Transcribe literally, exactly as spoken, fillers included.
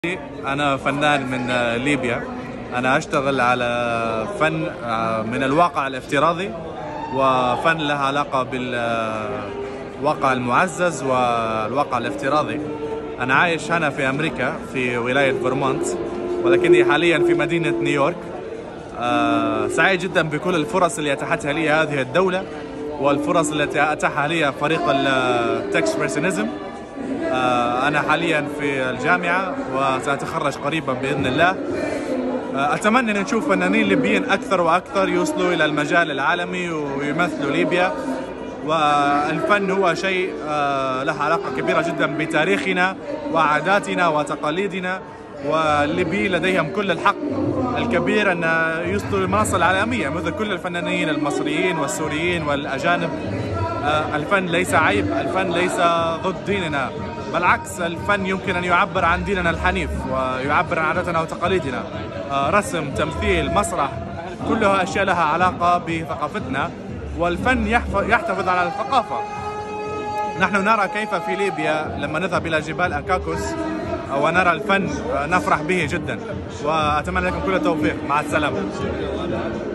أنا فنان من ليبيا. أنا أشتغل على فن من الواقع الافتراضي وفن له علاقة بالواقع المعزز والواقع الافتراضي. أنا عايش هنا في أمريكا في ولاية فيرمونت، ولكني حاليا في مدينة نيويورك. سعيد جدا بكل الفرص اللي أتاحتها لي هذه الدولة والفرص التي أتاحها لي فريق التكسبرسيونيزم. أنا حاليا في الجامعة وسأتخرج قريبا بإذن الله. أتمنى أن نشوف فنانين ليبيين أكثر وأكثر يوصلوا إلى المجال العالمي ويمثلوا ليبيا. والفن هو شيء له علاقة كبيرة جدا بتاريخنا وعاداتنا وتقاليدنا، والليبي لديهم كل الحق الكبير أن يوصلوا للمنصة العالمية مثل كل الفنانين المصريين والسوريين والأجانب. الفن ليس عيب، الفن ليس ضد ديننا، بالعكس الفن يمكن أن يعبر عن ديننا الحنيف ويعبر عن عاداتنا وتقاليدنا. رسم، تمثيل، مسرح، كلها أشياء لها علاقة بثقافتنا، والفن يحتفظ على الثقافة. نحن نرى كيف في ليبيا لما نذهب إلى جبال أكاكوس ونرى الفن نفرح به جدا، وأتمنى لكم كل التوفيق. مع السلامة.